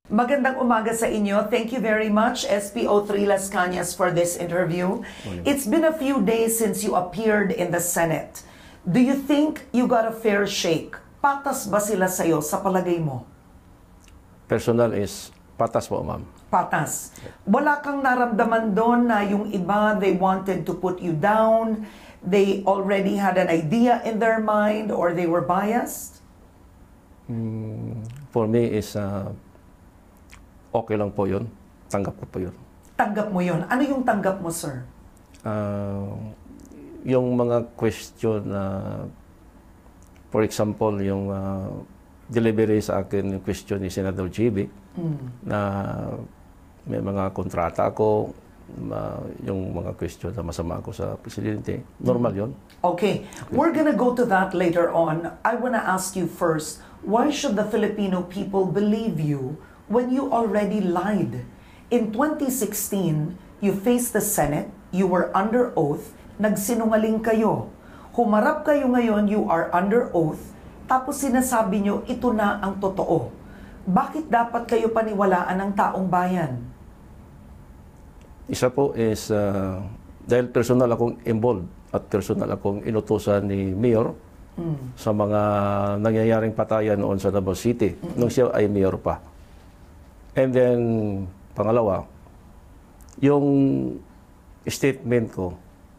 Magandang umaga sa inyo. Thank you very much, SPO3 Lascañas, for this interview. It's been a few days since you appeared in the Senate. Do you think you got a fair shake? Patas ba sila sa'yo sa palagay mo? Personal is patas po, ma'am. Patas. Wala kang naramdaman doon na yung iba, they wanted to put you down, they already had an idea in their mind, or they were biased? For me is okay lang po yun. Tanggap ko po yun. Tanggap mo yun. Ano yung tanggap mo, sir? Yung mga question na, for example, yung delivery sa akin, yung question ni Senador GB, na may mga kontrata ako, yung mga question na masama ako sa presidente. Normal yun. Okay. We're gonna go to that later on. I wanna ask you first, why should the Filipino people believe you when you already lied? In 2016, you faced the Senate, you were under oath, nagsinungaling kayo. Humarap kayo ngayon, you are under oath, tapos sinasabi nyo, ito na ang totoo. Bakit dapat kayo paniwalaan ng taong bayan? Isa po is, dahil personal akong involved at personal akong inutusan ni Mayor sa mga nangyayaring patayan noon sa Davao City, nung siya ay Mayor pa. And then, pangalawa, yung statement ko,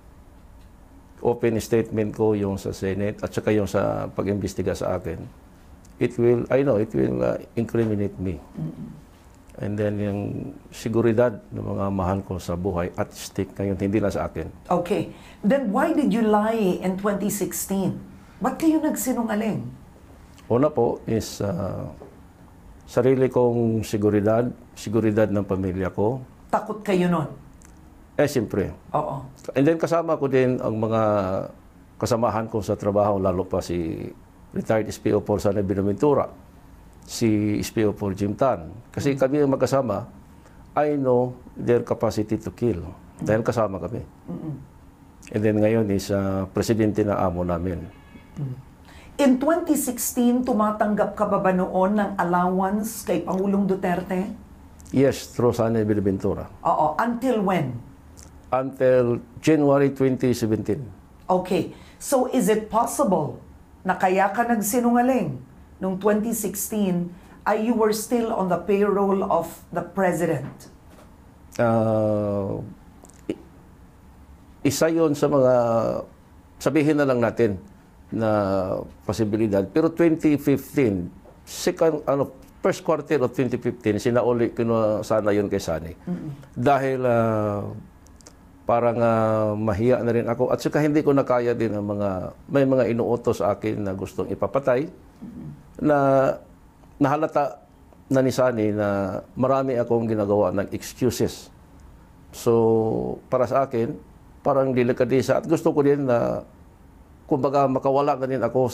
open statement ko yung sa Senate at saka yung sa pag-imbestiga sa akin, I know it will incriminate me. And then yung seguridad ng mga mahal ko sa buhay at stake ngayon, hindi lang sa akin. Okay. Then why did you lie in 2016? Ba't kayo nagsinungaling? Una po is sarili kong seguridad ng pamilya ko. Takot kayo nun? Siyempre. Oo. And then kasama ko din ang mga kasamahan ko sa trabaho, lalo pa si retired SPO4 Sana Binaventura, si SPO4 Jim Tan. Kasi kami ang magkasama, I know their capacity to kill. Dahil kasama kami. And then ngayon is presidente na amo namin. In 2016, tumatanggap ka ba noon ng allowance kay Pangulong Duterte? Yes, through Sana Binaventura. Oo. Until when? Until January 2017. Okay. So is it possible na kaya ka nagsinungaling noong 2016 ay you were still on the payroll of the President? Isa yon sa mga, sabihin na lang natin, na posibilidad. Pero 2015, first quarter of 2015, sinauli ko na sana yun kay Sani. Dahil parang mahiya na rin ako. At saka hindi ko nakaya din ang may mga inuutos sa akin na gustong ipapatay, na nahalata na ni Sani na marami akong ginagawa ng excuses. So, para sa akin, parang delikadesa. At gusto ko din na kumbaga makawala na din ako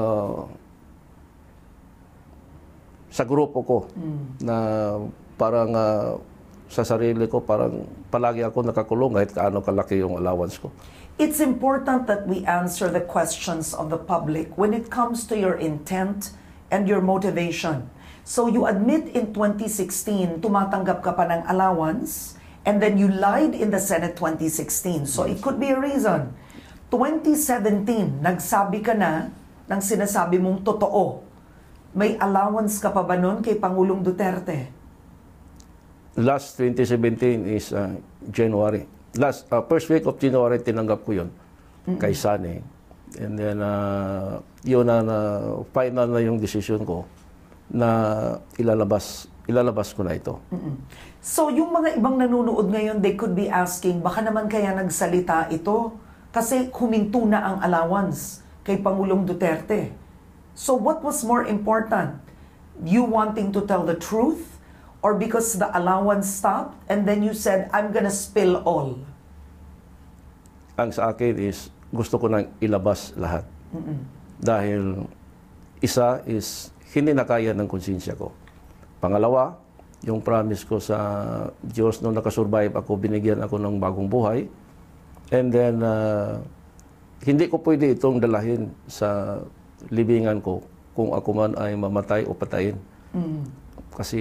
sa grupo ko, na parang sa sarili ko parang palagi ako nakakulong kahit kaano kalaki yung allowance ko. It's important that we answer the questions of the public when it comes to your intent and your motivation. So you admit in 2016 tumatanggap ka pa ng allowance, and then you lied in the Senate 2016. So it could be a reason. 2017, nagsabi ka na ng sinasabi mong totoo. May allowance ka pa ba nun kay Pangulong Duterte? Last 2017 is January. First week of January, tinanggap ko yun kay Sani. And then, yun na final na yung decision ko na ilalabas ko na ito. So, yung mga ibang nanonood ngayon, they could be asking, baka naman kaya nagsalita ito? Kasi huminto na ang allowance kay Pangulong Duterte. So what was more important? You wanting to tell the truth? Or because the allowance stopped and then you said, I'm gonna spill all? Ang sa akin is, gusto ko nang ilabas lahat. Dahil isa is, hindi na kaya ng konsensya ko. Pangalawa, yung promise ko sa Diyos nung nakasurvive ako, binigyan ako ng bagong buhay. And then, hindi ko pwede itong dalahin sa libingan ko kung ako man ay mamatay o patayin. kasi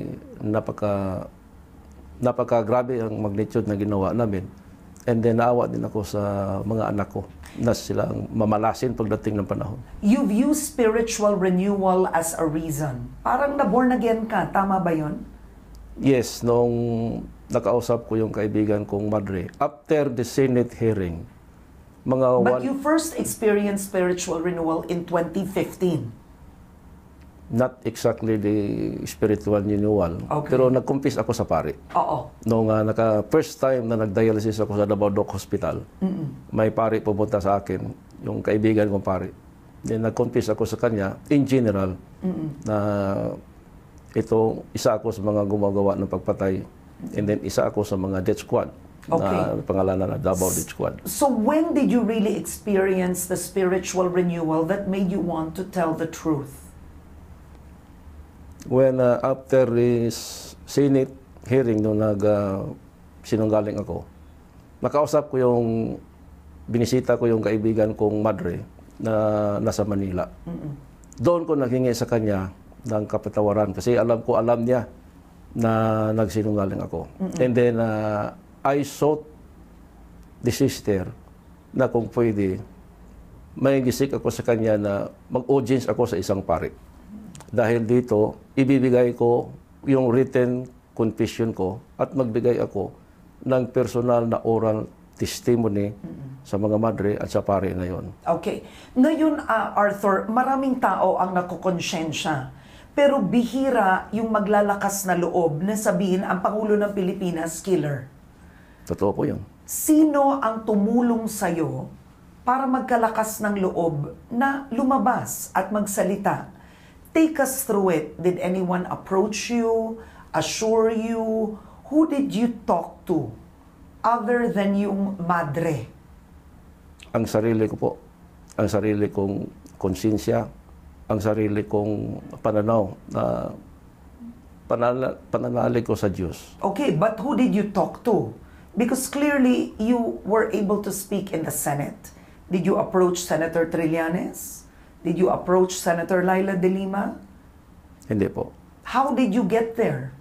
napaka-grabe ang magnitude na ginawa namin. And then naawa din ako sa mga anak ko na silang mamalasin pagdating ng panahon. You view spiritual renewal as a reason. Parang na-born again ka, tama ba yun? Yes, nung nakausap ko yung kaibigan kong madre, after the Senate hearing, But you first experienced spiritual renewal in 2015. Not exactly the spiritual renewal, Okay. pero nag-confess ako sa pari. Oo. Nung first time na nag-dialysis ako sa Davao Death Hospital, may pari pumunta sa akin, yung kaibigan kong pari. Then nag-confess ako sa kanya, in general, na ito, isa ako sa mga gumagawa ng pagpatay, and then isa ako sa mga death squad, na pangalanan na Davao Death Squad. So when did you really experience the spiritual renewal that made you want to tell the truth? When after this Senate hearing, nung sinunggaling ako, nakausap ko yung, binisita ko yung kaibigan kong madre na nasa Manila. Doon ko naghingi sa kanya ng kapatawaran kasi alam niya na nagsinungaling ako. And then I sought the sister na kung pwede, may gisik ako sa kanya na mag-audience ako sa isang pari. Dahil dito, ibibigay ko yung written confession ko at magbigay ako ng personal na oral testimony sa mga madre at sa pari na yon. Okay. Ngayon, Arthur, maraming tao ang nakukonsensya. Pero bihira yung maglalakas na loob na sabihin ang Pangulo ng Pilipinas, killer. Totoo po yun. Sino ang tumulong sa'yo para magkalakas ng loob na lumabas at magsalita? Take us through it. Did anyone approach you, assure you? Who did you talk to other than yung madre? Ang sarili ko po, ang sarili kong konsensya, ang sarili kong pananaw na pananalig ko sa Diyos. Okay, but who did you talk to? Because clearly you were able to speak in the Senate. Did you approach Senator Trillanes? Did you approach Senator Laila de Lima? Hindi po. How did you get there?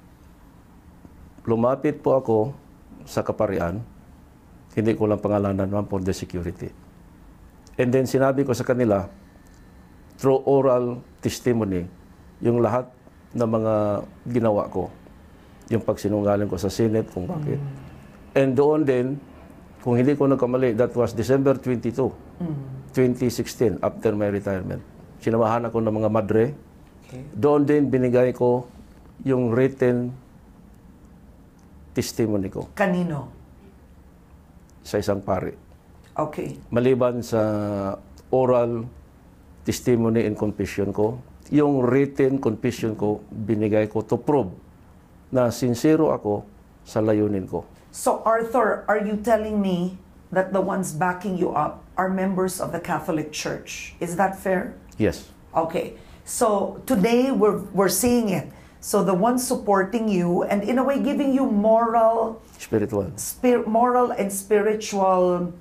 Lumapit po ako sa kaparian. Hindi ko lang pangalanan naman for the security. And then sinabi ko sa kanila, through oral testimony, yung lahat ng mga ginawa ko. Yung pagsinungaling ko sa Senate, kung bakit. And doon din, kung hindi ko nagkamali, that was December 22, 2016, after my retirement. Sinamahan ako ng mga madre. Okay. Doon din binigay ko yung written testimony ko. Kanino? Sa isang pari. Okay. Maliban sa oral testimony and confession ko, yung written confession ko, binigay ko to prove na sincero ako sa layunin ko. So Arthur, are you telling me that the ones backing you up are members of the Catholic Church? Is that fair? Yes. Okay. So today we're seeing it. So the ones supporting you and in a way giving you moral and spiritual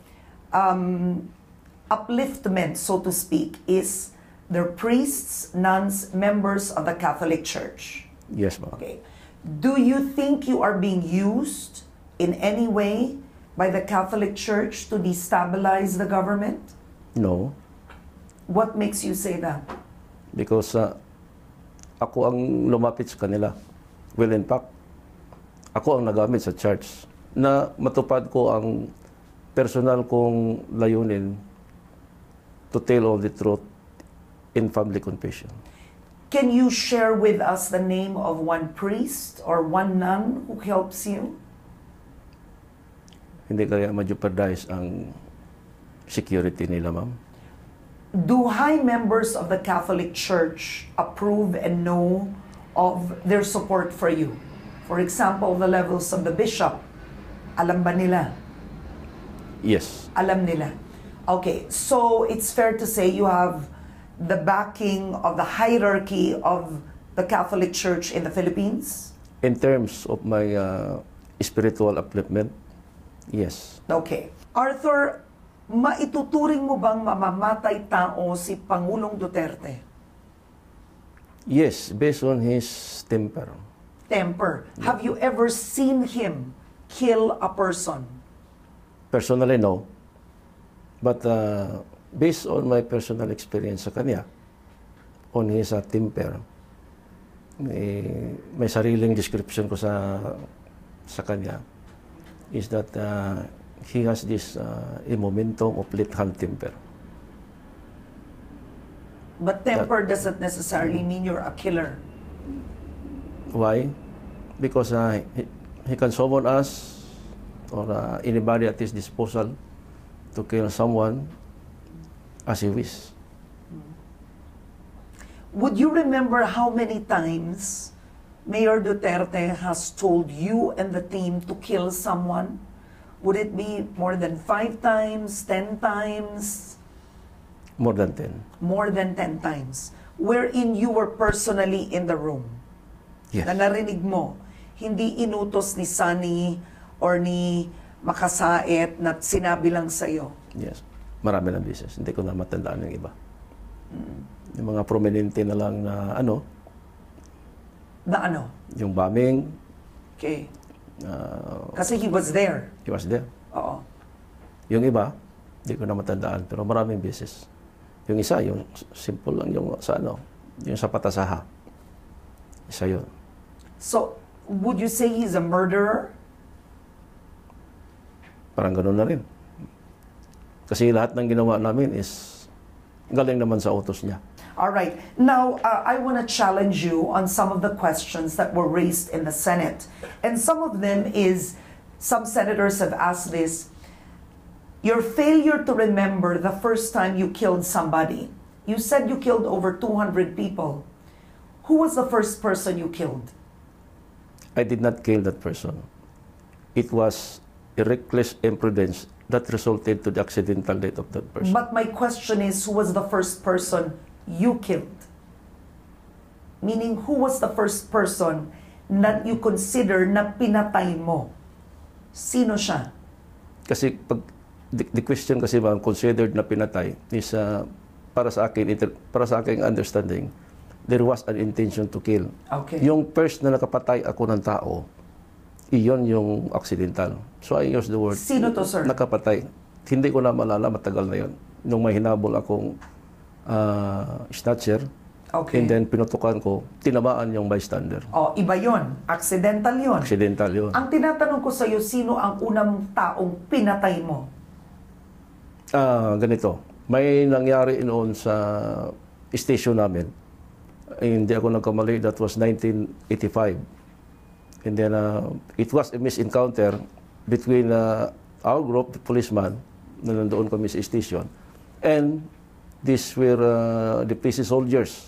upliftment, so to speak, is their priests, nuns, members of the Catholic Church. Yes, ma'am. Okay. Do you think you are being used in any way by the Catholic Church to destabilize the government? No. What makes you say that? Because ako ang lumapit sa kanila. Well, in fact, ako ang nagamit sa church na matupad ko ang personal kong layunin to tell all the truth in family confession. Can you share with us the name of one priest or one nun who helps you? Hindi kaya ma-jeopardize ang security nila, ma'am. Do high members of the Catholic Church approve and know of their support for you? For example, the levels of the bishop. Alam ba nila? Yes. Alam nila. Okay, so it's fair to say you have the backing of the hierarchy of the Catholic Church in the Philippines? In terms of my spiritual upliftment, yes. Okay. Arthur, maituturing mo bang mamamatay tao si Pangulong Duterte? Yes, based on his temper. Temper. Have you ever seen him kill a person? Personally, no. But based on my personal experience sa kanya, on his temper, may sariling description ko sa kanya is that he has this a momentum of lethal temper. But temper doesn't necessarily mean you're a killer. Why? Because he can summon us or anybody at his disposal to kill someone as he wishes. Would you remember how many times Mayor Duterte has told you and the team to kill someone? Would it be more than 5 times, 10 times? More than 10. More than 10 times. Wherein you were personally in the room. Yes. Na narinig mo, hindi inutos ni Sunny or ni Makasait na sinabi lang sa'yo. Yes. Marami ng beses. Hindi ko na matandaan yung iba. Yung mga prominente na lang na ano. Na ano? Yung bombing. Okay. Kasi he was there. He was there. Oo. Yung iba, hindi ko na matandaan. Pero maraming beses. Yung isa, yung simple lang yung sa ano. Yung sa patasaha. Isa yun. So, would you say he's a murderer? Parang ganun na rin. Kasi lahat ng ginawa namin is galing naman sa utos niya. All right. Now, I want to challenge you on some of the questions that were raised in the Senate. And some of them is, some senators have asked this, your failure to remember the first time you killed somebody. You said you killed over 200 people. Who was the first person you killed? I did not kill that person. It was a reckless imprudence that resulted to the accidental death of that person. But my question is, who was the first person you killed? Meaning, who was the first person that you consider na pinatay mo? Sino siya? Kasi pag the question kasi ba considered na pinatay is para sa aking understanding, there was an intention to kill. Okay. Yung first na nakapatay ako ng tao, iyon yung accidental. So I use the word Sino to, sir? nakapatay. Hindi ko na malala, matagal na yun. Nung may hinabol akong snatcher, Okay. and then pinutukan ko, tinamaan yung bystander. Oh, iba yon. Accidental yon. Accidental yun. Ang tinatanong ko sa iyo, sino ang unang taong pinatay mo? Ganito. May nangyari noon sa station namin. Hindi ako nagkamali, that was 1985. And then it was a misencounter between our group, the policeman, na nandoon kami sa station, and these were the PC soldiers.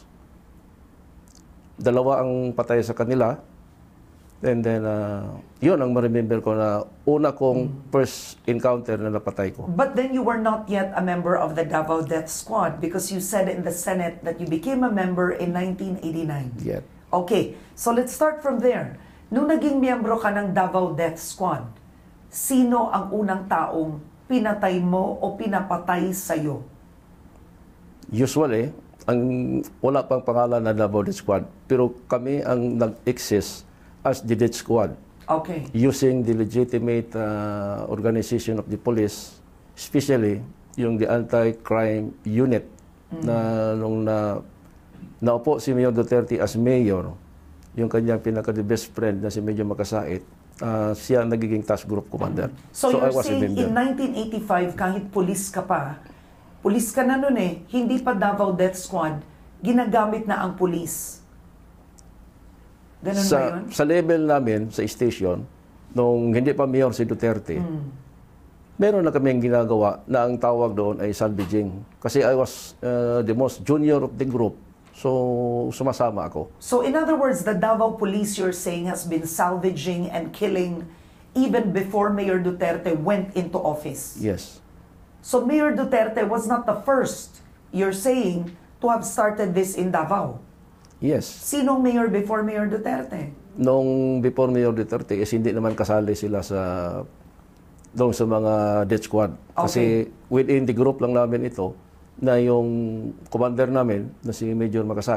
Dalawa ang patay sa kanila. And then, yun ang ma-remember ko na una kong first encounter na napatay ko. But then you were not yet a member of the Davao Death Squad because you said in the Senate that you became a member in 1989. Yet. Okay, so let's start from there. Nung naging miyembro ka ng Davao Death Squad, sino ang unang taong pinatay mo o pinapatay sa'yo? Usually, wala pang pangalan na Davao Death Squad, pero kami ang nag-exist as the Death Squad. Okay. Using the legitimate organization of the police, especially yung the anti-crime unit na nung naupo si Mayor Duterte as mayor, yung kanyang pinaka-the best friend na si Medyo Makasait, siya ang nagiging task group commander. So you're I was a saying member. in 1985, kahit pulis ka pa, pulis ka na nun eh, hindi pa Davao Death Squad, ginagamit na ang pulis. Ganun ba yun? Sa level namin, sa station, nung hindi pa mayor si Duterte, meron na kaming ginagawa na ang tawag doon ay salvaging. Kasi I was the most junior of the group. So, sumasama ako. So in other words, the Davao Police, you're saying, has been salvaging and killing even before Mayor Duterte went into office. Yes. So Mayor Duterte was not the first, you're saying, to have started this in Davao. Yes. Sinong mayor before Mayor Duterte? Nung before Mayor Duterte, hindi naman kasali sila doon sa mga death squad. Kasi within the group lang namin ito, na yung commander namin, na si Major Makasait,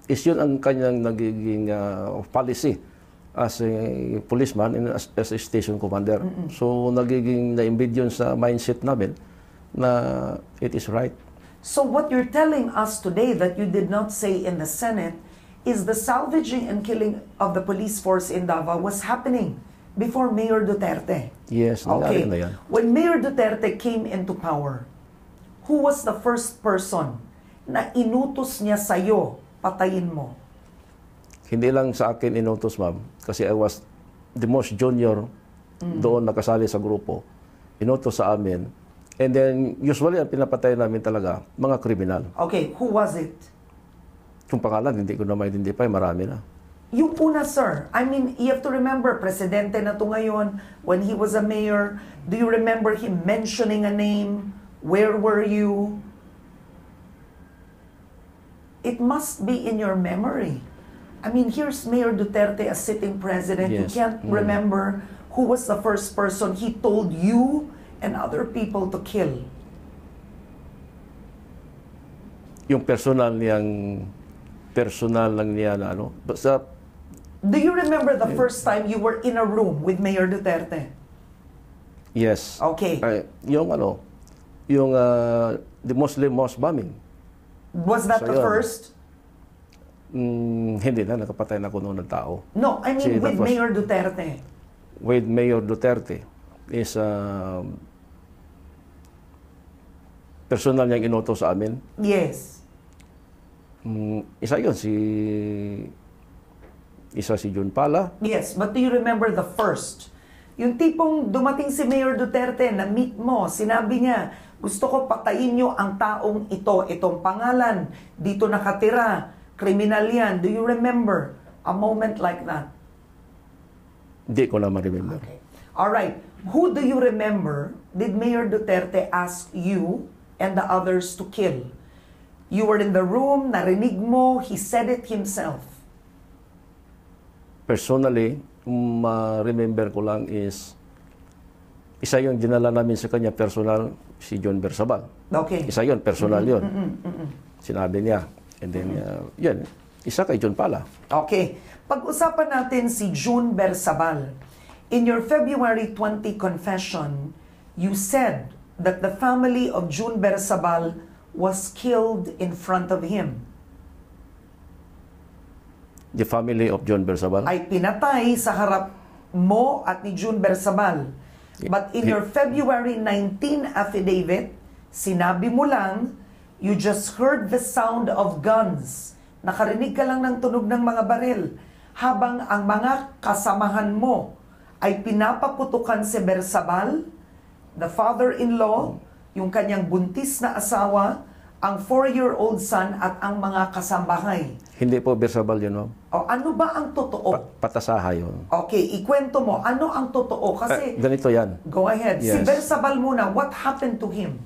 is yun ang kanyang nagiging policy as a policeman and as a station commander. So nagiging na-embed yun sa mindset namin na it is right. So what you're telling us today that you did not say in the Senate is the salvaging and killing of the police force in Davao was happening before Mayor Duterte. Yes, nangyari na yan. When Mayor Duterte came into power, who was the first person na inutos niya sa'yo, patayin mo? Hindi lang sa akin inutos, ma'am, kasi I was the most junior doon nakasali sa grupo. Inutos sa amin. And then, usually, ang pinapatay namin talaga, mga kriminal. Okay, who was it? Yung pangalan, hindi ko na ma-identify, marami na. Yung una, sir. I mean, you have to remember, presidente na to ngayon, when he was a mayor, do you remember him mentioning a name? Where were you? It must be in your memory. I mean, here's Mayor Duterte as sitting president. Yes. You can't remember who was the first person he told you and other people to kill. Yung personal lang niya na ano. Basta, do you remember the first time you were in a room with Mayor Duterte? yes. Okay. Yung the Muslim mosque bombing. Was that So, the yun. first? Hindi na, nakapatay na ako noon ng tao. No, I mean See, that with was- Mayor Duterte. With Mayor Duterte is personal niyang inutos sa amin. Yes. Isa yun, si Jun Pala. Yes, but do you remember the first? Yung tipong dumating si Mayor Duterte, na-meet mo, sinabi niya, gusto ko patayin niyo ang taong ito, itong pangalan, dito nakatira, kriminal yan. Do you remember a moment like that? Hindi ko na ma-remember. Okay. All right. Who do you remember did Mayor Duterte ask you and the others to kill? You were in the room, narinig mo, he said it himself. Personally, ma-remember ko lang is isa yung dinala namin sa kanya personal, si John Bersabal. Okay. Isa yun, personal yun. Sinabi niya. And then, yun, isa kay John Pala. Okay. Pag-usapan natin si June Bersabal. In your February 20 confession, you said that the family of June Bersabal was killed in front of him. The family of John Bersabal. Ay pinatay sa harap mo at ni June Bersabal. But in your February 19 affidavit, sinabi mo lang, you just heard the sound of guns. Nakarinig ka lang ng tunog ng mga baril. Habang ang mga kasamahan mo ay pinapaputukan si Bersabal, the father-in-law, yung kanyang buntis na asawa, ang 4-year-old son at ang mga kasambahay. Hindi po Bersabal yun, ma'am. O ano ba ang totoo? Patasaha yun. Okay, ikwento mo. Ano ang totoo? Kasi, Ganito yan. go ahead. Si Yes. Bersabal muna, what happened to him?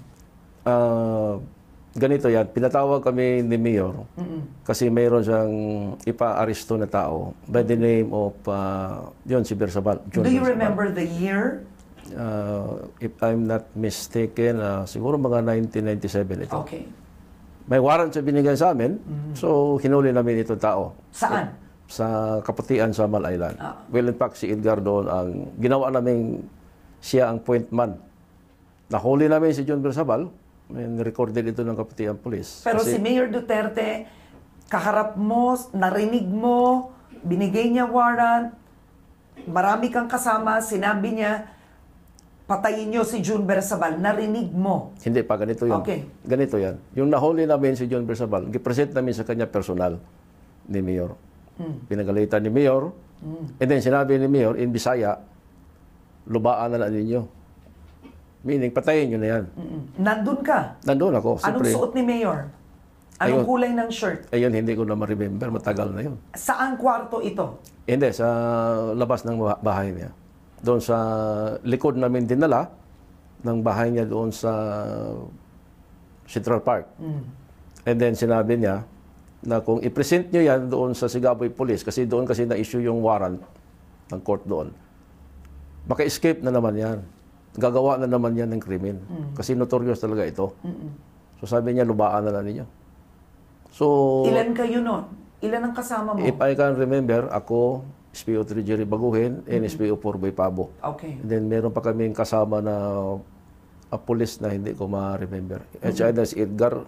Ganito yan. Pinatawag kami ni Mayor kasi mayroon siyang ipa-aristo na tao by the name of, yun, si Bersabal. John Do you Bersabal. remember the year? If I'm not mistaken, siguro mga 1997 ito. Okay. May warrant siya binigay sa amin, so hinuli namin itong tao. Saan? Sa Kaputian, sa Mal Island. Well, in fact, si Edgar doon, ang ginawa namin, siya ang point man. Nahuli namin si John Bersabal, and recorded ito ng Kaputian Police. Pero si Mayor Duterte, kaharap mo, narinig mo, binigay niya warrant, marami kang kasama, sinabi niya, patayin niyo si June Bersabal, narinig mo. Hindi pa, ganito yun. Okay. Ganito yan. Yung nahuli namin si John Bersabal, gipresent namin sa kanya personal ni Mayor. Pinagalitan ni Mayor, and then sinabi ni Mayor, in Bisaya, lubaan na ninyo. Meaning, patayin nyo na yan. Nandun ka. Nandun ako. Anong Siyempre, suot ni Mayor? Anong Ayun. kulay ng shirt? ayun, hindi ko na ma-remember. Matagal na yun. Saan kwarto ito? Hindi, sa labas ng bahay niya. Doon sa likod namin dinala ng bahay niya doon sa Central Park. And then sinabi niya na kung i-present niyo yan doon sa Sigaboy Police, kasi doon kasi na-issue yung warrant ng court doon, maka-escape na naman yan. Gagawa na naman yan ng krimen. Kasi notorious talaga ito. So sabi niya, lubaan na lang ninyo. So, Ilan kayo nun? Ilan ang kasama mo? If I can remember, ako, SPO3 Jerry Baguhin, and SPO4 Boy Pabo. Okay. And then meron pa kaming kasama na pulis na hindi ko ma-remember. At siya si Edgar,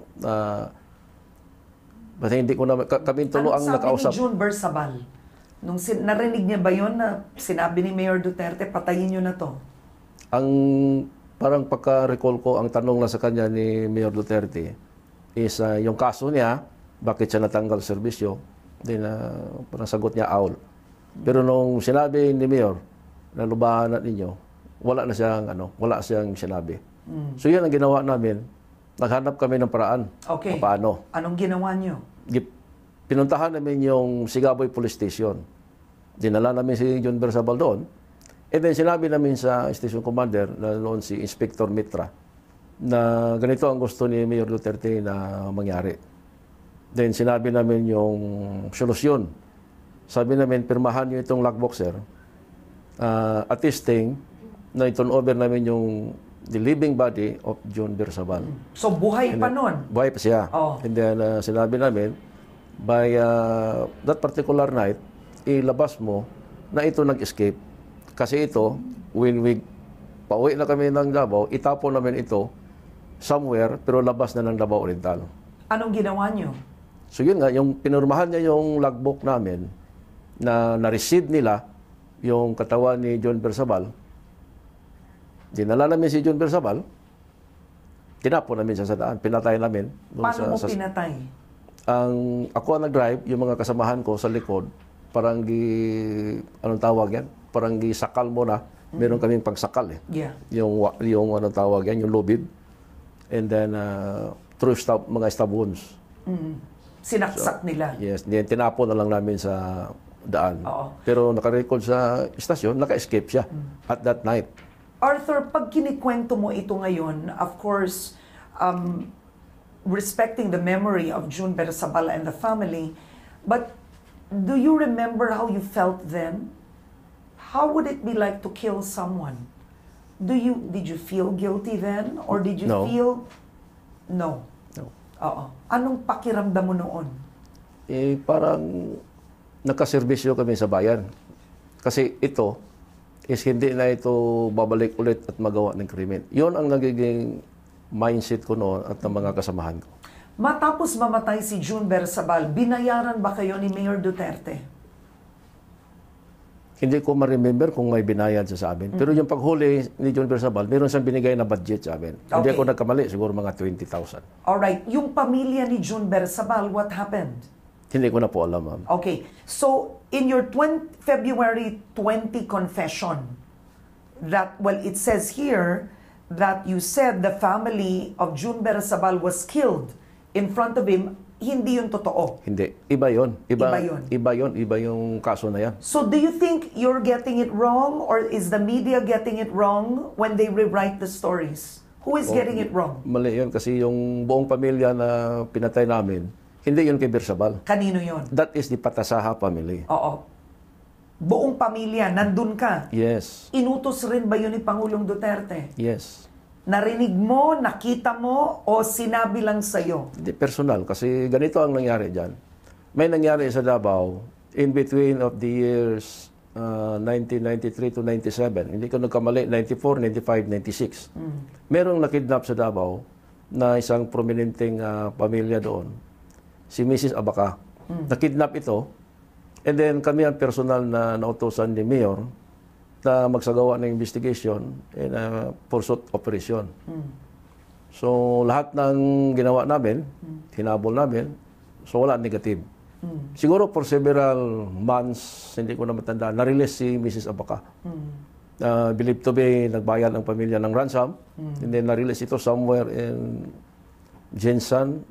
basta hindi ko na, kami tulo ang nakausap. Ano sabi ni June Bersabal? Nung narinig niya ba yun na sinabi ni Mayor Duterte, patayin niyo na to? Ang parang pagka-recall ko, ang tanong na sa kanya ni Mayor Duterte is yung kaso niya, bakit siya natanggal sa serbisyo, then parang sagot niya, owl. Pero nung sinabi ni Mayor, na lubahanan ninyo, wala siyang sinabi. So yan ang ginawa namin. Naghanap kami ng paraan. Okay. Paano? Anong ginawa niyo? Pinuntahan namin yung Sigaboy Police Station. Dinala namin si John Bersabal doon. And then sinabi namin sa station commander na noon si Inspector Mitra na ganito ang gusto ni Mayor Duterte na mangyari. Then sinabi namin yung solusyon. Sabi namin, pirmahan nyo itong lockboxer. Attesting na i-turn over namin yung the living body of John Bersabal. So buhay pa nun? Buhay pa siya. Oh. And then sinabi namin, by that particular night, ilabas mo na ito nag-escape. Kasi ito, when we pauwi na kami ng Davao, itapon namin ito somewhere, pero labas na ng Davao Oriental. Anong ginawa niyo? So yun nga, yung pinurmahan niya yung logbook namin na na-receive nila yung katawan ni John Bersabal. Dinala namin si John Bersabal, tinapon namin siya sa daan, pinatay namin. Paano mo pinatay? Ako ang nag-drive, yung mga kasamahan ko sa likod, parang anong tawag yan? Parang sakal mo na. Meron kaming pagsakal eh. Yeah. Yung anong tawag yan, yung lubid. And then, through mga stab wounds. Sinaksak nila? Yes. Then, tinapon na lang namin sa daan. Oo. Pero nakarecord sa istasyon, naka-escape siya at that night. Arthur, pag kinikwento mo ito ngayon, of course, respecting the memory of June Bersabal and the family, but do you remember how you felt then? How would it be like to kill someone? Did you feel guilty then? Or did you feel... No. No. Oo. Anong pakiramdam mo noon? Parang nakaserbisyo kami sa bayan. Kasi ito is hindi na ito babalik ulit at magawa ng krimen. Yun ang nagiging mindset ko noon at ng mga kasamahan ko. Matapos mamatay si June Bersabal, binayaran ba kayo ni Mayor Duterte? Hindi ko ma-remember kung may binayad sa amin. Pero yung paghuli ni John Bersabal, meron siyang binigay na budget sa amin. Okay. Hindi ako nagkamali, siguro mga 20,000. Alright. Yung pamilya ni June Bersabal, what happened? Hindi ko na po alam, ma'am. Okay. So, in your February 20 confession, it says here that you said the family of June Bersabal was killed in front of him. Hindi yun totoo. Hindi. Iba yun. Iba yun. Iba yun. Iba yung kaso na yan. So, do you think you're getting it wrong or is the media getting it wrong when they rewrite the stories? Who is getting it wrong? Mali yun kasi yung buong pamilya na pinatay namin, hindi yun kay Bersabal. Kanino yun? That is the Patasaha family. Oo. Buong pamilya, nandun ka. Yes. Inutos rin ba yun ni Pangulong Duterte? Yes. Narinig mo, nakita mo, o sinabi lang sa'yo? Hindi, personal. Kasi ganito ang nangyari dyan. May nangyari sa Davao in between of the years 1993 to 97. Hindi ko nagkamali, 94, 95, 96. Merong nakidnap sa Davao na isang prominenteng pamilya doon. Si Mrs. Abaca. Nakidnap ito. And then kami ang personal na nautosan ni Mayor na magsagawa ng investigation and pursuit operation. So, lahat ng ginawa namin, hinabol namin, so wala negative. Siguro for several months, hindi ko na matanda, na-release si Mrs. Abaca. Believed to be, nagbayad ang pamilya ng ransom, and then na-release ito somewhere in Jensen.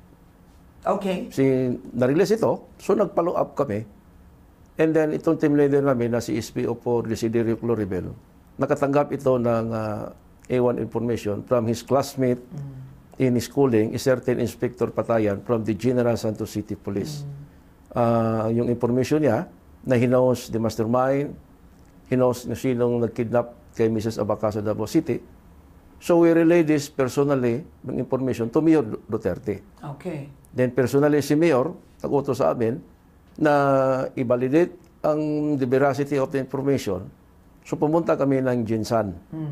Okay. Na-release ito, so nag-follow up kami. And then, itong team leader namin na si SPO4 Desiderio Cloribel, nakatanggap ito ng A1 information from his classmate in his schooling, a certain Inspector Patayan from the General Santos City Police. Yung information niya, na he knows the mastermind, he knows na sinong nag-kidnap kay Mrs. Abaca sa Davao City. So, we relay this personally, ng information to Mayor Duterte. Okay. Then, personally si Mayor, nag-utos sa amin na i-validate ang the veracity of the information. So pumunta kami ng Jinsan.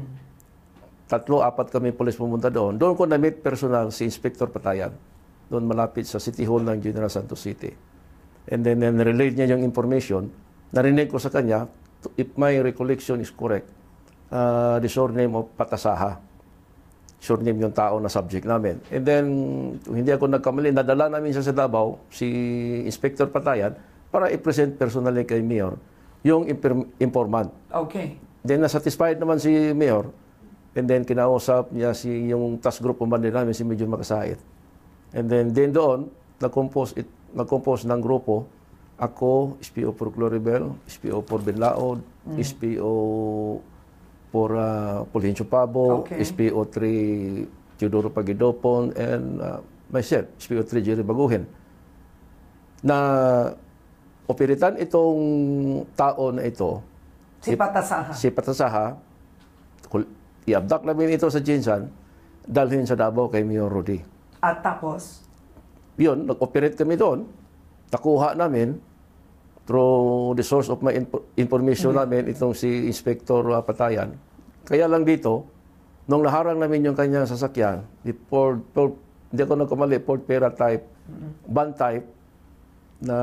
3-4 kami police pumunta doon. Doon ko na-meet personal si Inspector Patayan. Doon malapit sa City Hall ng General Santos City. And then relate niya yung information. Narinig ko sa kanya, if my recollection is correct, the surname of Patasaha. Surname yung tao na subject namin. And then, hindi ako nagkamali, nadala namin siya sa Davao, si Inspector Patayan, para i-present personally kay Mayor yung informant. Okay. Then, na-satisfied naman si Mayor. And then, kinausap niya yung task group commander namin, si Major Makasait. And then doon, nag-compose ng grupo. Ako, SPO for Cloribel, SPO for Benlaod, SPO for Pulhencio Pabo, Okay. SPO3 Teodoro Pagidopon, and myself, SPO3 Jerry Baguhin. Na operitan itong tao na ito, Si Patasaha. si Patasaha, i-abduct namin ito sa Jinsan, dalhin sa Davao kay Mayor Rudy. At tapos? Yun, nag-operate kami doon. Nakuha namin through the source of my information namin itong si Inspector Patayan. Kaya lang dito, nung naharang namin yung kanyang sasakyan, hindi ako nagkamali, Ford Pera type, van type, na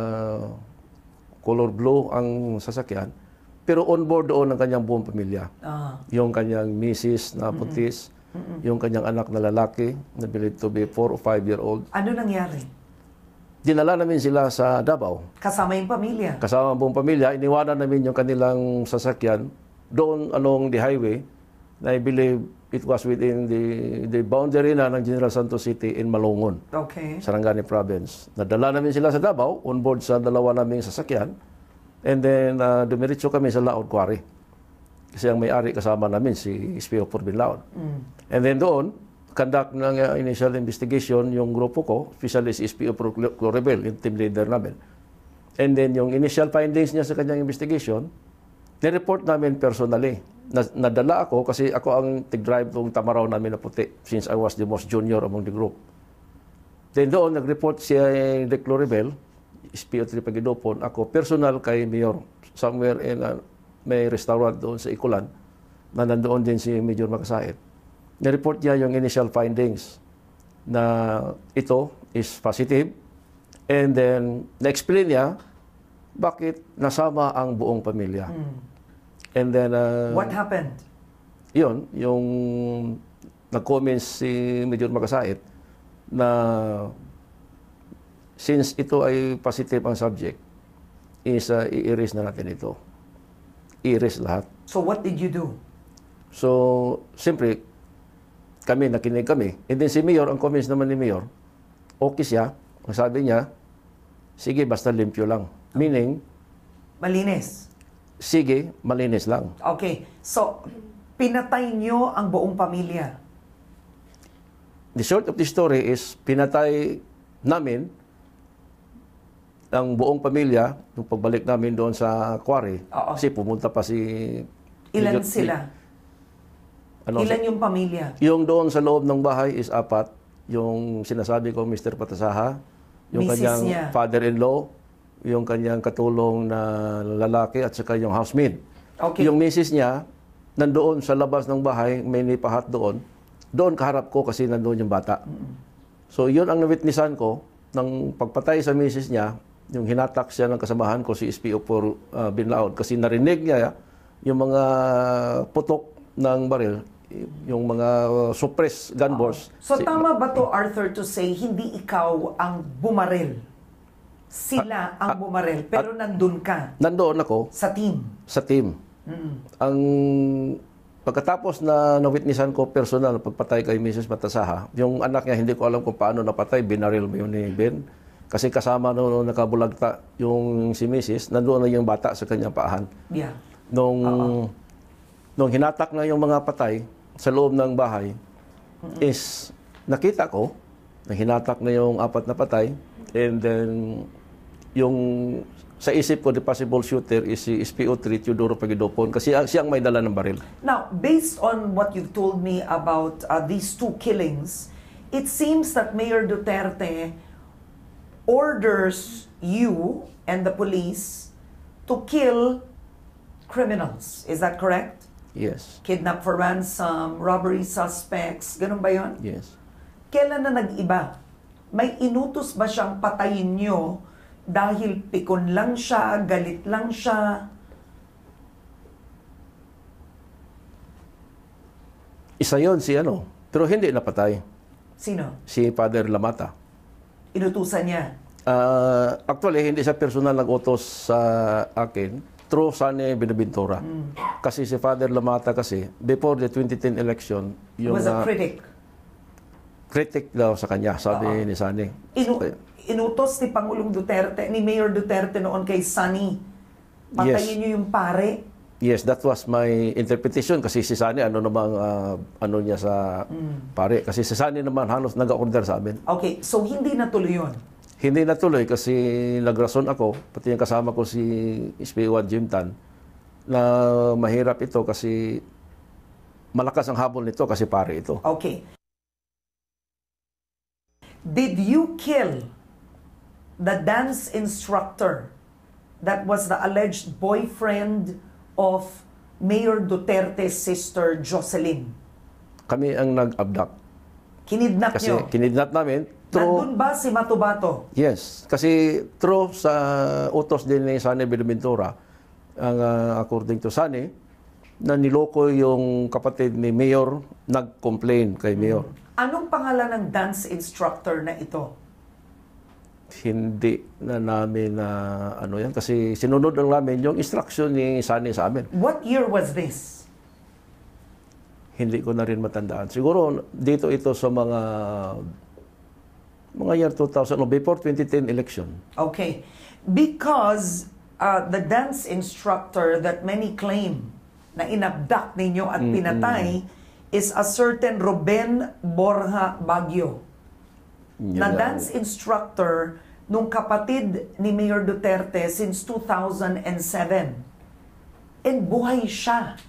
color blue ang sasakyan, pero on board doon ang kanyang buong pamilya. Yung kanyang misis na putis, yung kanyang anak na lalaki, na believed to be 4 or 5-year-old. Ano nangyari? Dinala namin sila sa Davao. Kasama yung pamilya? Kasama ang buong pamilya. Iniwanan namin yung kanilang sasakyan doon along the highway na I believe it was within the boundary na ng General Santos City in Malungon, Okay. Sarangani Province. Nadala namin sila sa Davao, on board sa dalawa naming sasakyan. And then, dumiretso kami sa Laod Quarry. Kasi ang may-ari kasama namin, si SPO for Laod. And then doon, conduct ng initial investigation yung grupo ko, especially si SPO for Cloribel, yung team leader namin. And then yung initial findings niya sa kanyang investigation, nireport namin personally. Nadala ako kasi ako ang tig-drive ng Tamaraw namin na puti since I was the most junior among the group. Then doon, nag-report si De Cloribel, SPO3 Pagidopon, ako personal kay Mayor, somewhere in may restaurant doon sa Ikulan, na nandoon din si Major Makasait. Nireport niya yung initial findings na ito is positive, and then na-explain niya bakit nasama ang buong pamilya. And then What happened? yun, yung nag-comments si Major Makasait na since ito ay positive ang subject, is i-erase na natin ito. I-erase lahat. So what did you do? So, siyempre, nakinig kami. And then si Mayor, ang comments naman ni Mayor, okay siya. Ang sabi niya, sige, basta limpyo lang. Meaning, Malinis. sige, malinis lang. Okay. So, pinatay nyo ang buong pamilya. The short of the story is, pinatay namin ang buong pamilya nung pagbalik namin doon sa quarry. Oo. Kasi pumunta pa si... Ilan sila? Ilan yung pamilya? Yung doon sa loob ng bahay is 4. Yung sinasabi ko, Mr. Patasaha, yung Mrs. kanyang niya. father-in-law, yung kanyang katulong na lalaki, at saka yung housemaid. Okay. Yung misis niya, nandoon sa labas ng bahay, may nipahat doon. Doon kaharap ko kasi nandoon yung bata. So yun ang nawitnessan ko, ng pagpatay sa misis niya, yung hinatak siya ng kasamahan ko, si SPO for Binlaod, kasi narinig niya yung mga putok ng baril, yung mga suppressed gun balls. So tama ba to, Arthur, to say hindi ikaw ang bumaril? Sila ang bumaril, pero nandun ka Nandoon ako sa team. sa team. Ang pagkatapos na nawitnessan ko personal pagpatay kay Mrs. Patasaha, yung anak niya hindi ko alam kung paano napatay, binaril mo yun ni Ben. Kasi kasama nung nakabulagta yung si Mrs., nandoon na yung bata sa kanyang paahan. Yeah. Nung hinatak na yung mga patay sa loob ng bahay, is nakita ko na hinatak na yung 4 na patay, and then yung sa isip ko, the possible shooter is si SPO3 Teodoro Pagidopon kasi siyang may dala ng baril. Now, based on what you've told me about these 2 killings, it seems that Mayor Duterte orders you and the police to kill criminals. Is that correct? Yes. Kidnap for ransom, robbery suspects, ganun ba yun? Yes. Kailan na nag-iba? May inutos ba siyang patayin nyo dahil pikon lang siya, galit lang siya? Isa yon si ano, pero hindi napatay. Sino? Si Father Lamata. Inutusan niya? Actually, hindi siya personal nag-utos sa akin through Sane Binaventura. Kasi si Father Lamata kasi, before the 2010 election, He was a critic. Critic daw sa kanya, sabi ni Sane. Inutos ni Pangulong Duterte, ni Mayor Duterte noon kay Sunny, patayin niyo yung pare. Yes, that was my interpretation kasi si Sani ano namang ano niya sa pare kasi si Sani naman halos nag-order sa amin. Okay, so hindi natuloy yun? Hindi natuloy kasi nagrason ako, pati yung kasama ko si SP1 Jim Tan na mahirap ito kasi malakas ang habol nito kasi pare ito. Okay. Did you kill the dance instructor that was the alleged boyfriend of Mayor Duterte's sister, Jocelyn? Kami ang nag-abduct. Kinidnap Kasi nyo? kinidnap namin. Nandun ba si Matubato? Yes. Kasi through sa utos din ni Sane Binaventura, ang according to Sane, na niloko yung kapatid ni Mayor, nag-complain kay Mayor. Anong pangalan ng dance instructor na ito? Hindi na namin na ano yan kasi sinunod lang namin yung instruction ni Sani sa amin. What year was this? Hindi ko na rin matandaan. Siguro dito ito sa mga year 2000 or before 2010 election. Okay. Because the dance instructor that many claim na inabduct ninyo at pinatay is a certain Ruben Borja Baguio. Na dance instructor nung kapatid ni Mayor Duterte since 2007. And buhay siya.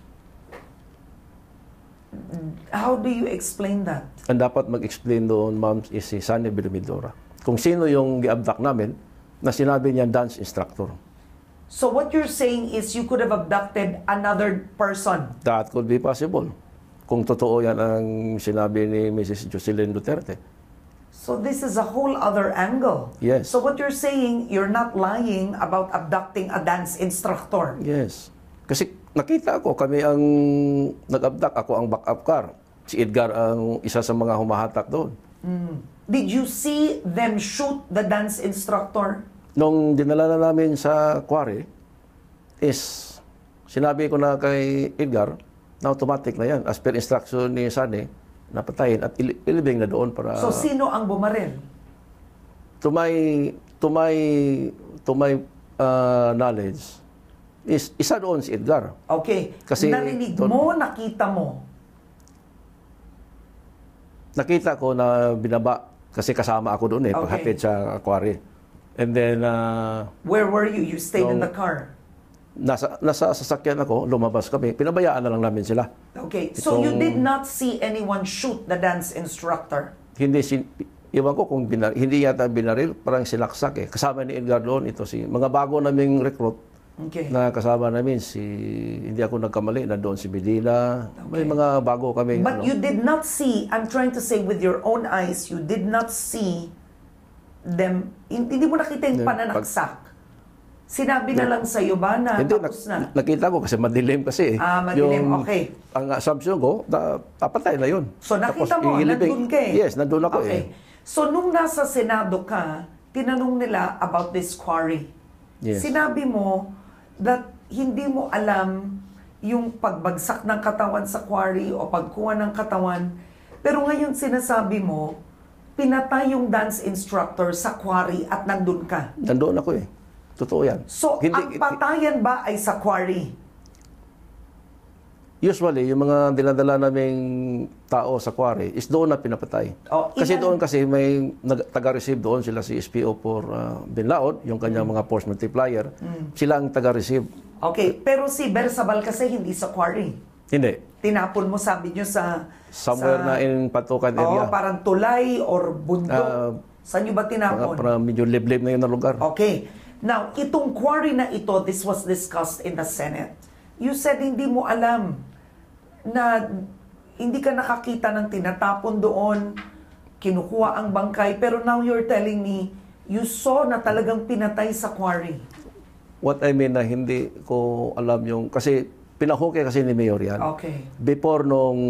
How do you explain that? Ang dapat mag-explain doon, ma'am, is si Sani Binaventura. Kung sino yung gi-abduct namin, na sinabi niya dance instructor. So what you're saying is you could have abducted another person? That could be possible. Kung totoo yan ang sinabi ni Mrs. Jocelyn Duterte. So this is a whole other angle. Yes. So what you're saying, you're not lying about abducting a dance instructor. Yes. Kasi nakita ko, kami ang nag-abduct, ako ang backup car. Si Edgar ang isa sa mga humahatak doon. Did you see them shoot the dance instructor? Nung dinala na namin sa quarry, is sinabi ko na kay Edgar na automatic na yan. As per instruction ni Sane, napatayin at ilibing na doon para... So, sino ang bumaril? To my knowledge, is isa doon si Edgar. Okay. Kasi narinig mo, nakita mo? Nakita ko na binaba kasi kasama ako doon paghatid sa quarry. And then... where were you? You stayed in the car? Nasa sasakyan ako, lumabas kami. Pinabayaan na lang namin sila. Okay. So you did not see anyone shoot the dance instructor? Hindi, iwan ko kung hindi yata binaril, parang sinaksak Kasama ni Edgar doon, ito mga bago naming recruit na kasama namin, hindi ako nagkamali, nandoon si Medina, may mga bago kami. But you did not see, I'm trying to say with your own eyes, you did not see them, hindi mo nakita yung pananaksak? Sinabi na lang sa iyo ba na hindi, tapos na? Nakita ko kasi madilim kasi. Madilim, okay. Ang assumption ko, patay na yun. So nakita mo, nandun ka Yes, nandun ako okay. So nung nasa Senado ka, tinanong nila about this quarry. Yes. Sinabi mo that hindi mo alam yung pagbagsak ng katawan sa quarry o pagkuha ng katawan. Pero ngayon sinasabi mo, pinatay yung dance instructor sa quarry at nandun ka. Nandun ako Totoo yan. So, ang patayan ba ay sa quarry? Usually, yung mga dinadala naming tao sa quarry is doon na pinapatay. Kasi doon may taga-receive doon sila si SPO for Binlaod, yung kanyang mga force multiplier. Sila ang taga-receive. Okay, pero si Bersabal kasi hindi sa quarry. Hindi. Tinapon mo, sabi nyo sa... Somewhere na in Patukan area. Parang tulay or bundok. Saan nyo ba tinapon? Para medyo liblib na yun na lugar. Okay. Now, itong quarry na ito, this was discussed in the Senate. You said hindi mo alam na hindi ka nakakita ng tinatapon doon, kinukuha ang bangkay, pero now you're telling me, you saw na talagang pinatay sa quarry. What I mean na hindi ko alam yung, kasi pinahukay kasi ni Mayor yan. Okay. Before nung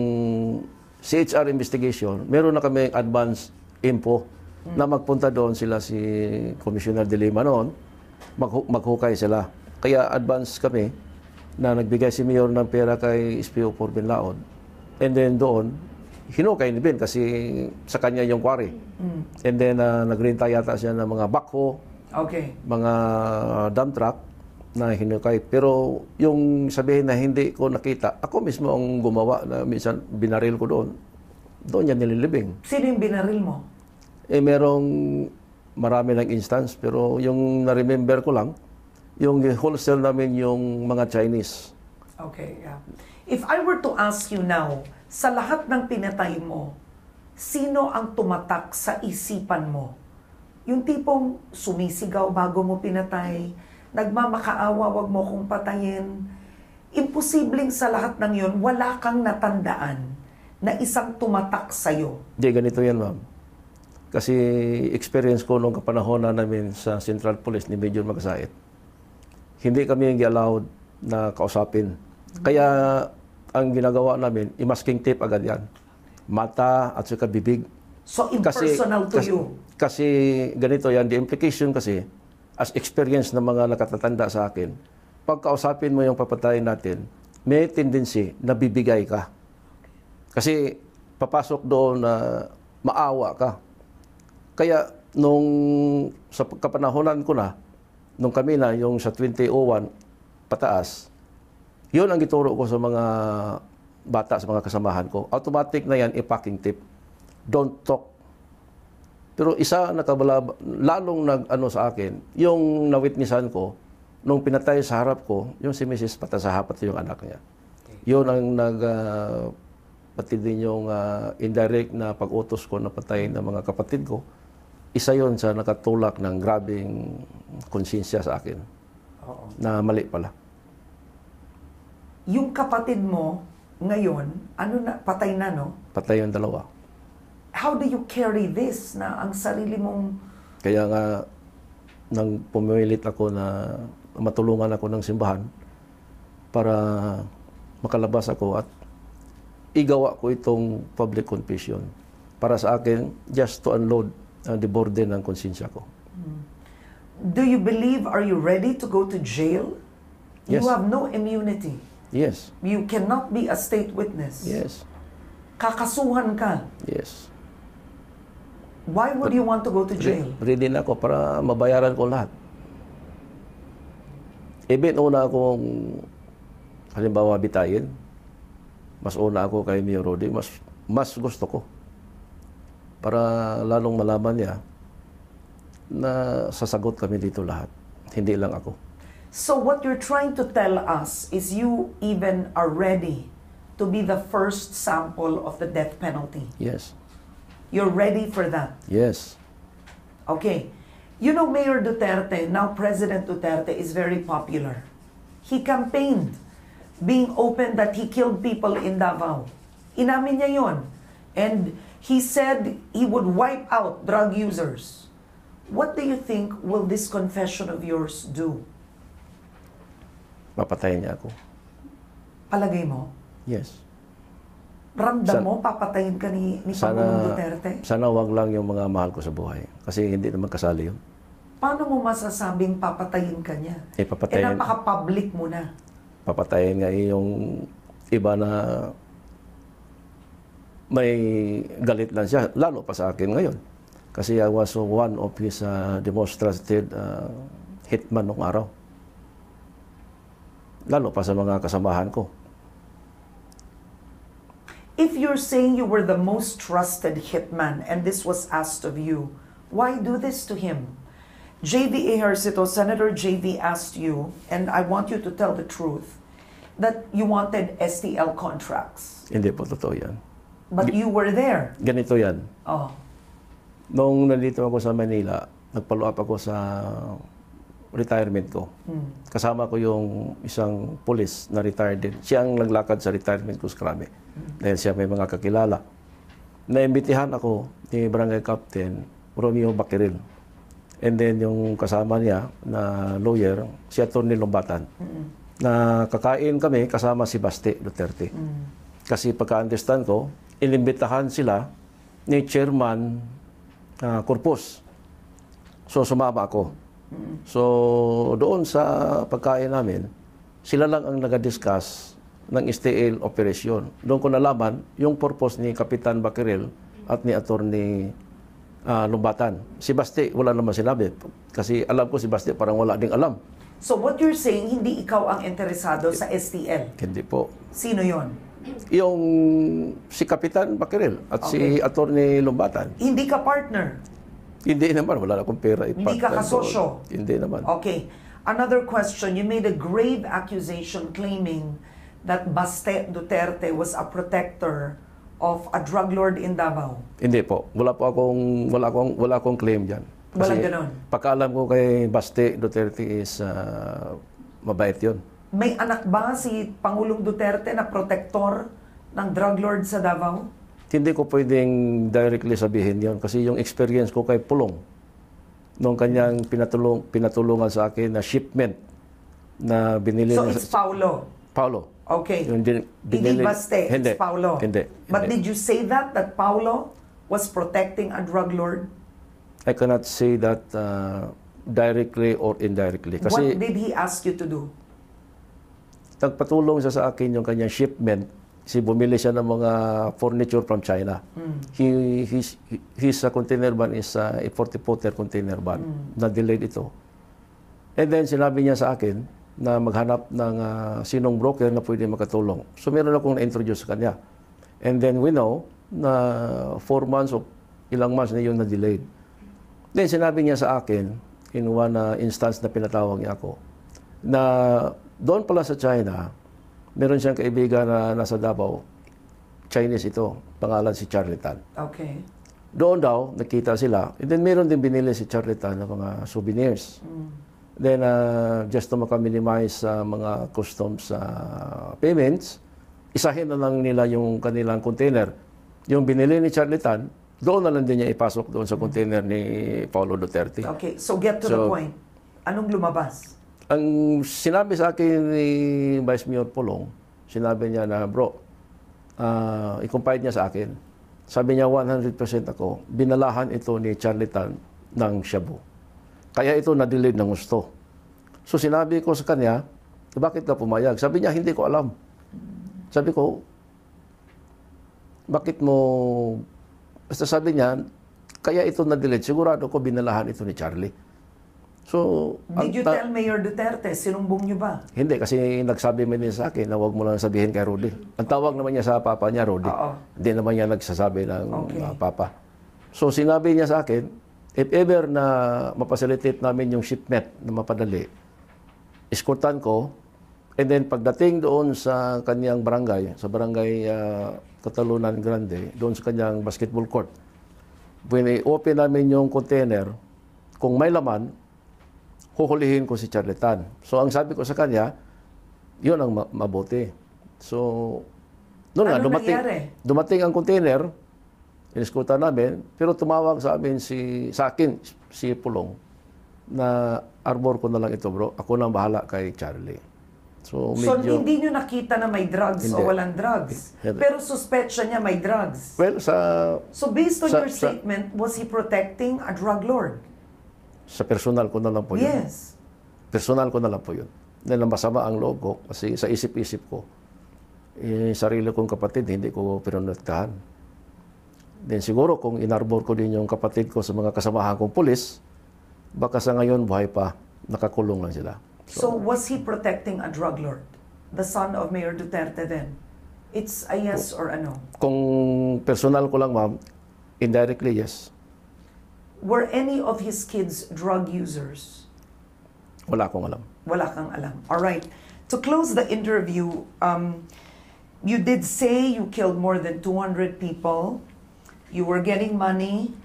CHR investigation, meron na kami advance info na magpunta doon sila si Commissioner de Lima noon, maghukay sila. Kaya advance kami na nagbigay si Mayor ng pera kay SPO for Binlaod. And then doon, hinukay ni Ben kasi sa kanya yung quarry. And then nagrenta yata siya ng mga backhoe, Okay. mga dump truck na hinukay. Pero yung sabihin na hindi ko nakita, ako mismo ang gumawa na minsan binaril ko doon. Doon yan nililibing. Sino yung binaril mo? Merong marami ng instance, pero yung na-remember ko lang, yung wholesale namin yung mga Chinese. Okay, yeah. If I were to ask you now, sa lahat ng pinatay mo, sino ang tumatak sa isipan mo? Yung tipong sumisigaw bago mo pinatay, nagmamakaawa, wag mo kong patayin. Imposibleng sa lahat ng yun, wala kang natandaan na isang tumatak sa'yo. Hindi, ganito yan, ma'am. Kasi experience ko nung kapanahonan namin sa Central Police ni Major Magkasait, hindi kami allowed na kausapin. Kaya ang ginagawa namin, i-masking tape agad yan. Mata at saka bibig. So impersonal to you? Kasi ganito yan, the implication kasi, as experience ng mga nakatatanda sa akin, pag kausapin mo yung papatayin natin, may tendency na bibigay ka. Kasi papasok doon na maawa ka. Kaya nung sa kapanahonan ko na, nung kami na, yung sa 2001 pataas, yun ang ituro ko sa mga bata, sa mga kasamahan ko. Automatic na yan, i-packing tip. Don't talk. Pero isa lalong nag-ano sa akin, yung na-witnessan ko, nung pinatay sa harap ko, yung si Mrs. Patasahapat yung anak niya. Yun ang pati din yung indirect na pag-utos ko na patayin ng mga kapatid ko. Isa yon sa nakatulak ng grabing konsensya sa akin. Oo. Na mali pala. Yung kapatid mo, ngayon, patay na, no? Patay yung dalawa. How do you carry this na ang sarili mong... Kaya nga, nang pumilit ako na matulungan ako ng simbahan para makalabas ako at igawa ko itong public confession para sa akin just to unload the burden ng konsensya ko. Do you believe, are you ready to go to jail? Yes. You have no immunity. Yes. You cannot be a state witness. Yes. Kakasuhan ka. Yes. Why would you want to go to jail? Ready na ako para mabayaran ko lahat. Even una akong halimbawa bitayin, mas una ako kay Mayor Rodi, mas gusto ko. Para lalong malaman niya na sasagot kami dito lahat. Hindi lang ako. So what you're trying to tell us is you even are ready to be the first sample of the death penalty. Yes. You're ready for that. Yes. Okay. You know, Mayor Duterte, now President Duterte, is very popular. He campaigned being open that he killed people in Davao. Inamin niya yon. And he said he would wipe out drug users. What do you think will this confession of yours do? Papatayin niya ako. Palagay mo? Yes. Ramdam mo, papatayin ka ni Pangulong Duterte? Sana wag lang yung mga mahal ko sa buhay. Kasi hindi naman kasali yun. Paano mo masasabing papatayin ka niya? Papatayin. Napaka-public mo na. Papatayin nga yung iba na may galit lang siya. Lalo pa sa akin ngayon. Kasi I was one of his demonstrated hitman nung araw. Lalo pa sa mga kasamahan ko. If you're saying you were the most trusted hitman and this was asked of you, why do this to him? J.V. Ejercito, Senator J.V. asked you, and I want you to tell the truth, that you wanted STL contracts. Hindi po totoo yan. But you were there. Ganito yan. Oh. Nung nandito ako sa Manila, nag-follow up ako sa retirement ko. Kasama ko yung isang police na retired din. Siya ang naglakad sa retirement ko sa Krame. Dahil siya may mga kakilala. Naimbitihan ako ni Barangay Captain Romeo Bakiril. And then yung kasama niya na lawyer, si Atty. Lombatan. Na kakain kami kasama si Baste Duterte. Kasi pagka-understand ko, inimbitahan sila ni Chairman Corpus. So sumama ako. So doon sa pagkain namin, sila lang ang nag-discuss ng STL operation. Doon ko nalaman yung purpose ni Kapitan Bakiril at ni Atty. Lumbatan. Si Baste, wala naman sinabi. Kasi alam ko si Baste parang wala ding alam. So what you're saying, hindi ikaw ang interesado sa STL? Hindi po. Sino yon? Yung si Kapitan Bakiril at si Atty. Lumbatan. Hindi ka partner? Hindi naman. Wala akong pera. Hindi ka kasosyo? Hindi naman. Okay. Another question. You made a grave accusation claiming that Baste Duterte was a protector of a drug lord in Davao. Hindi po. Wala akong claim diyan. Walang ganun. Pagkaalam ko kay Baste Duterte is mabait 'yon. May anak ba si Pangulong Duterte na protector ng drug lord sa Davao? Hindi ko pwedeng directly sabihin 'yon kasi yung experience ko kay Pulong nung kanyang pinatulungan sa akin na shipment na binili. So it's Paulo? Paulo. Okay. Yung Hindi Baste, hindi. it's Paulo. Hindi. But did you say that Paulo was protecting a drug lord? I cannot say that directly or indirectly. Kasi What did he ask you to do? nagpatulong siya sa akin yung kanyang shipment. Kasi bumili siya ng mga furniture from China. His container van is a 40-footer container van. Na-delayed ito. And then sinabi niya sa akin na maghanap ng sinong broker na pwede makatulong. So meron akong na-introduce sa kanya. And then we know na 4 months o ilang months na yung na-delayed. Then sinabi niya sa akin, in one instance na pinatawag niya ako, na doon pala sa China, meron siyang kaibigan na nasa Davao, Chinese ito, pangalan si Charlatan. Okay. Doon daw, nakita sila. And then meron din binili si Charlatan ng mga souvenirs. Then, just to makaminimize mga customs payments, isahin na lang nila yung kanilang container. Yung binili ni Charlatan, doon na lang din niya ipasok doon sa container ni Paulo Duterte. Okay, so get to the point. Anong lumabas? Ang sinabi sa akin ni Vice Mayor Pulong, sinabi niya na, bro, i-confide niya sa akin. Sabi niya, 100% ako, binalahan ito ni Charlatan ng shabu. Kaya ito na-delayed ng gusto. So sinabi ko sa kanya, bakit ka pumayag? Sabi niya, hindi ko alam. Sabi ko, bakit mo... Basta sabi niya, kaya ito na-delayed. Sigurado ko binalahan ito ni Charlie. So, did you tell Mayor Duterte? Sinumbong niyo ba? Hindi, kasi nagsabi mo din sa akin na huwag mo lang sabihin kay Rudy. Ang tawag naman niya sa papa niya, Rudy. Hindi naman niya nagsasabi ng papa. So, sinabi niya sa akin, if ever na mapasilitate namin yung shipment na mapadali, escortan ko, and then pagdating doon sa kanyang barangay, sa barangay Catalunan Grande, doon sa kanyang basketball court, when i-open namin yung container, kung may laman, huhulihin ko si Charlatan. So, ang sabi ko sa kanya, yun ang mabuti. So, noon nga, dumating ang container, iniskutan namin, pero tumawag sa amin sa akin, si Pulong, na arbor ko na lang ito, bro. Ako nang bahala kay Charlie. So medyo, hindi nyo nakita na may drugs o walang drugs? Pero suspetsya niya may drugs? Well, so based on your statement, was he protecting a drug lord? Sa personal ko na lang po yun. Yes. Personal ko na lang po yun. Dahil masama ang loob ko kasi sa isip-isip ko, sarili kong kapatid, hindi ko pinunektahan. Then siguro kung inarbor ko din yung kapatid ko sa mga kasamahan kong pulis, baka sa ngayon buhay pa, nakakulong lang sila. So was he protecting a drug lord? The son of Mayor Duterte then? It's a yes or a no? Kung personal ko lang, ma'am, indirectly, yes. Were any of his kids drug users? Wala akong alam. Wala kang alam. All right. To close the interview, you did say you killed more than 200 people. You were getting money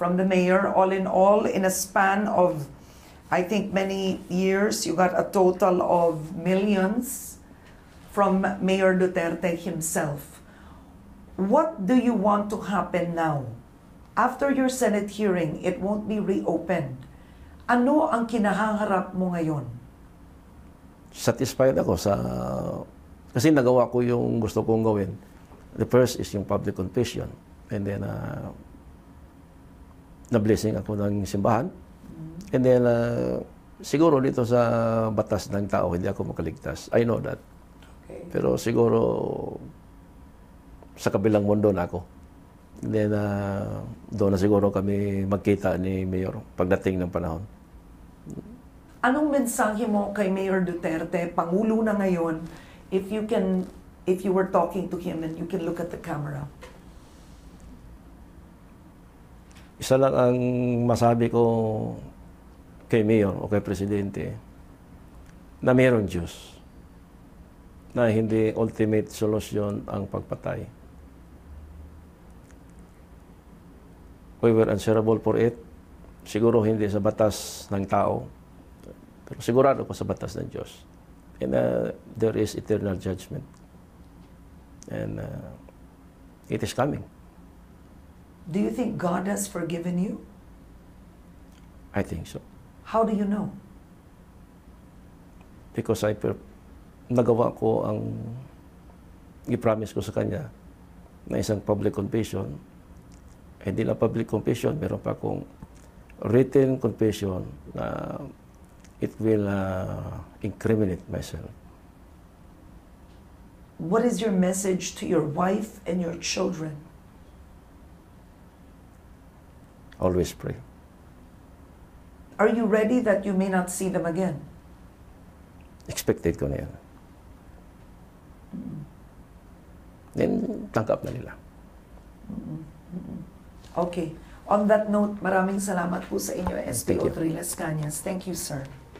from the mayor. All in all, in a span of, I think, many years, you got a total of millions from Mayor Duterte himself. What do you want to happen now? After your Senate hearing, it won't be reopened. Ano ang kinahangarap mo ngayon? Satisfied ako kasi nagawa ko yung gusto kong gawin. The first is yung public confession. And then, na-blessing ako ng simbahan. And then, siguro dito sa batas ng tao, hindi ako makaligtas. I know that. Okay. Pero siguro, sa kabilang mundo na ako. And then, doon na siguro kami magkita ni Mayor pagdating ng panahon. Anong mensahe mo kay Mayor Duterte, Pangulo na ngayon, if you were talking to him and you can look at the camera? Isa lang ang masabi ko kay Mayor o kay Presidente, na mayroong Diyos, na hindi ultimate solution ang pagpatay. We were answerable for it. Siguro hindi sa batas ng tao, pero sigurado ko sa batas ng Diyos. And there is eternal judgment. And it is coming. Do you think God has forgiven you? I think so. How do you know? Because nagawa ko ang i-promise ko sa Kanya na isang public confession. Hindi lang public confession, meron pa akong written confession na it will incriminate myself. What is your message to your wife and your children? Always pray. Are you ready that you may not see them again? Expected ko na yan. Then, tangkap na nila. Okay. On that note, maraming salamat po sa inyo, SPO3 Lascañas. Thank you, sir.